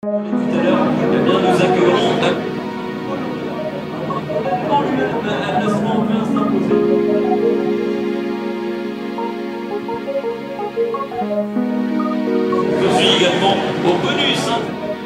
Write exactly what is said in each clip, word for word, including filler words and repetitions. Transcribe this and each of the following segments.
Tout à l'heure, eh bien, nous accueillons en lui-même un placement vient s'imposer. Je suis également au bonus. Hein.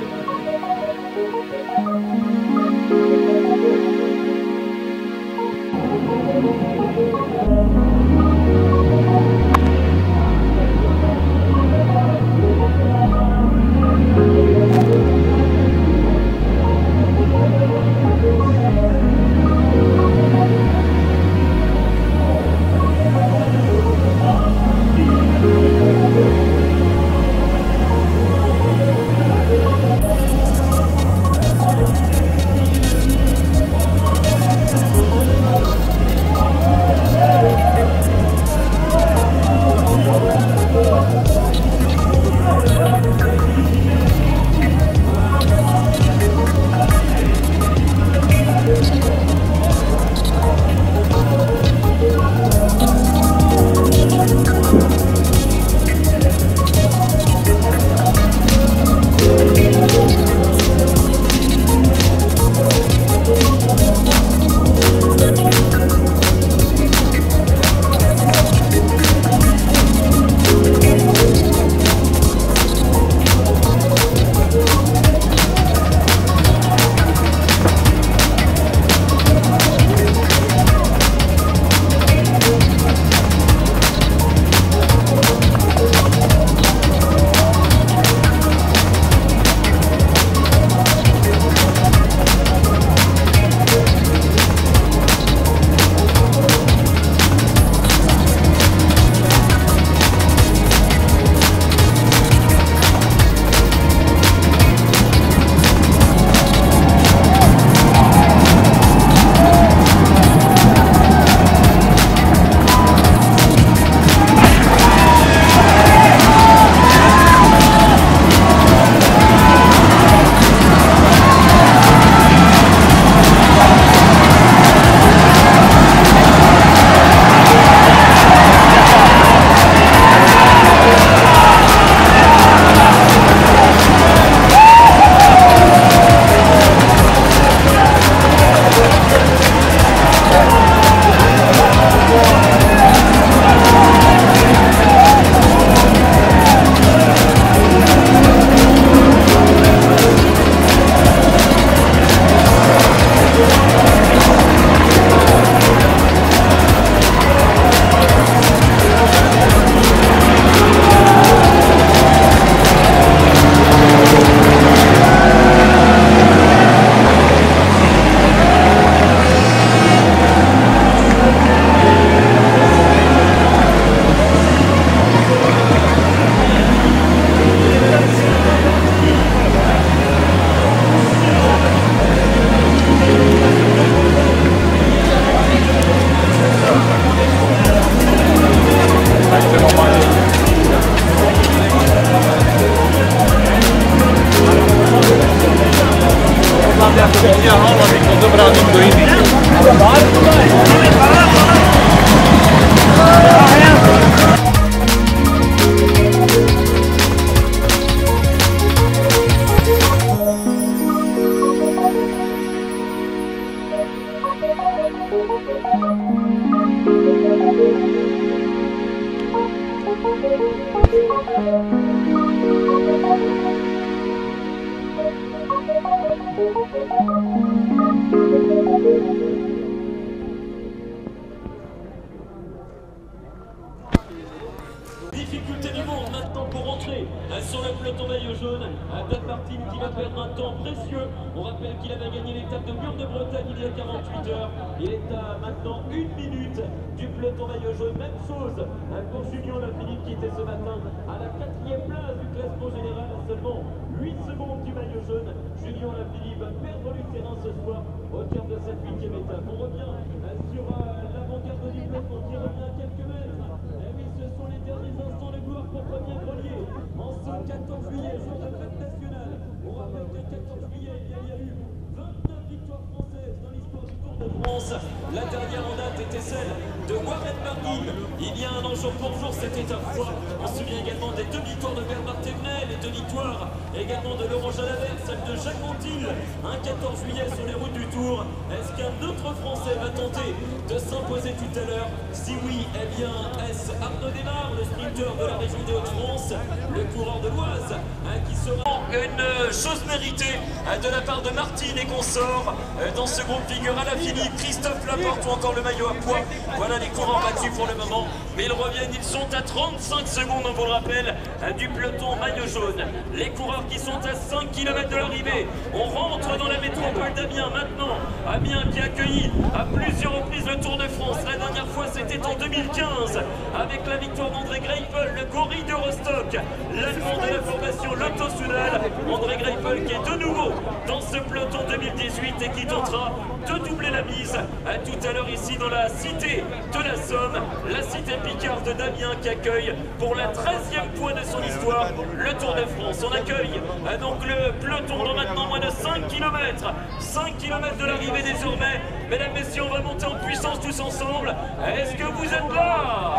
Difficulté du monde maintenant pour entrer sur le peloton maillot jaune. Doug Martin qui va perdre un temps précieux. On rappelle qu'il avait gagné l'étape de Mur de Bretagne il y a quarante-huit heures. Il est à maintenant une minute du peloton maillot jaune. Même chose pour Julien Lafilippe qui était ce matin à la quatrième place du classement général à seulement huit secondes du maillot jaune. Julien Lafilippe va perdre du terrain ce soir au terme de cette huitième étape. On revient sur l'avant-garde du peloton qui revient à quelques mètres. Et oui, ce sont les derniers instants de gloire pour Premier Grelier. En ce quatorze juillet, jour de fête nationale. On rappelle que le quatorze juillet, il y a eu vingt-neuf victoires françaises dans l'histoire du Tour de France. La dernière en date était celle de Warren Barguil. Il y a un an jour pour jour, c'était un fois. On se souvient également des deux victoires de Bernard Thévenet, les deux victoires également de Laurent Jalabert. s'enchaîneront-ils un quatorze juillet sur les routes du Tour? Est-ce qu'un autre Français va tenter de s'imposer tout à l'heure? Si oui, eh bien, est-ce Arnaud Démare, le sprinter de la région des Hauts-de-France, le coureur de l'Oise, hein, qui sera une chose méritée hein, de la part de Martine et consorts. Euh, dans ce groupe figure Alaphilippe, Christophe Laporte ou encore le maillot à poids. Voilà les coureurs battus pour le moment, mais ils reviennent, ils sont à trente-cinq secondes, on vous le rappelle, hein, du peloton maillot jaune. Les coureurs qui sont à cinq kilomètres de l'arrivée. On rentre dans la métropole d'Amiens maintenant. Amiens qui a accueilli à plusieurs reprises le Tour de France. La dernière fois c'était en deux mille quinze avec la victoire d'André Greipel, le gorille de Rostock, l'allemand de la formation Lotto Soudal. André Greipel qui est de nouveau dans ce peloton deux mille dix-huit et qui tentera de doubler la mise à tout à l'heure ici dans la cité de la Somme, la cité picarde d'Amiens qui accueille pour la treizième fois de son histoire le Tour de France. On accueille donc le peloton dans maintenant moins de cinq kilomètres. cinq kilomètres de l'arrivée désormais. Mesdames, messieurs, on va monter en puissance tous ensemble. Est-ce que vous êtes là?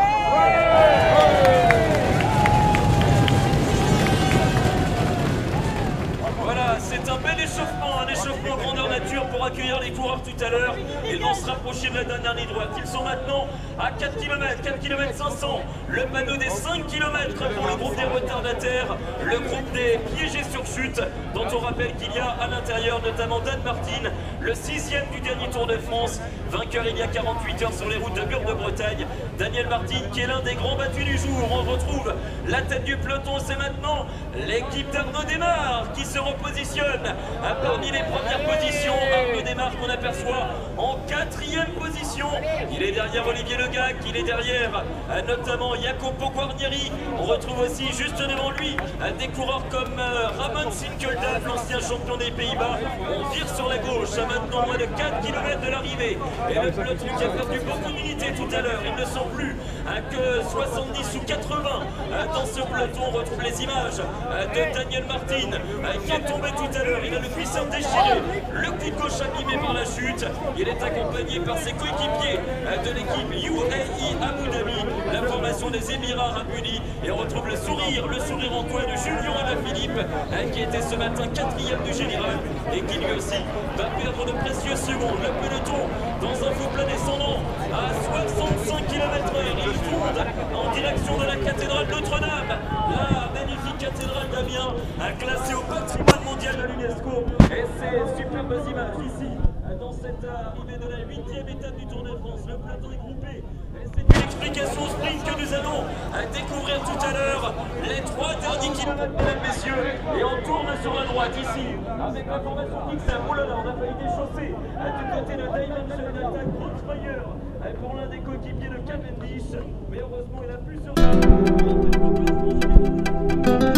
Voilà, c'est un bel échauffement, un échauffement grandeur nature pour accueillir les coureurs tout à l'heure. Ils vont se rapprocher de la dernière ligne droite. Ils sont maintenant à quatre kilomètres, quatre kilomètres cinq cents. Le panneau des cinq kilomètres pour le groupe des retardataires, le groupe des piégés sur chute, dont on rappelle qu'il y a à l'intérieur notamment Dan Martin, le sixième du dernier Tour de France, vainqueur il y a quarante-huit heures sur les routes de Bure de Bretagne. Daniel Martin qui est l'un des grands battus du jour. On retrouve la tête du peloton, c'est maintenant l'équipe d'Arnaud Démare qui se repositionne parmi les premières positions. Arnaud Démare qu'on aperçoit en quatrième position. Il est derrière Olivier Legac, il est derrière notamment Jacopo Guarnieri. On retrouve aussi juste devant lui des coureurs comme Ramon Sinkeldam, l'ancien champion des Pays-Bas. On vire sur la gauche à maintenant moins de quatre kilomètres de l'arrivée. Et le peloton qui a perdu beaucoup d'unités tout à l'heure. Ils ne sont plus que soixante-dix ou quatre-vingts dans ce peloton. On retrouve les images de Daniel Martin qui est tombé tout à l'heure. Il a le cuissard déchiré, le coup de gauche abîmé par la chute. Il est accompagné par ses coéquipiers de l'équipe U A E Abu Dhabi, la formation des Émirats Arabes Unis. Et on retrouve le sourire, le sourire en coin de Julien Alaphilippe qui était ce matin quatrième du général et qui lui aussi va perdre de précieuses secondes. Le peloton dans un faux plat descendant à soixante-cinq kilomètres heure. Il fonde en direction de la cathédrale Notre-Dame, la magnifique cathédrale d'Amiens, classée au patrimoine mondial de l'UNESCO. Et ces superbes images ici, dans cette arrivée de la huitième étape du Tour de France. Le peloton est groupé. C'est une explication au sprint que nous allons découvrir tout à l'heure. Les trois derniers kilomètres, mesdames, messieurs. Et on tourne sur la droite ici, avec la formation Pixar. Oh là là, on a failli déchausser du côté de Dimension Attack Crossfire pour l'un des coéquipiers de Cavendish. Mais heureusement, il a pu se...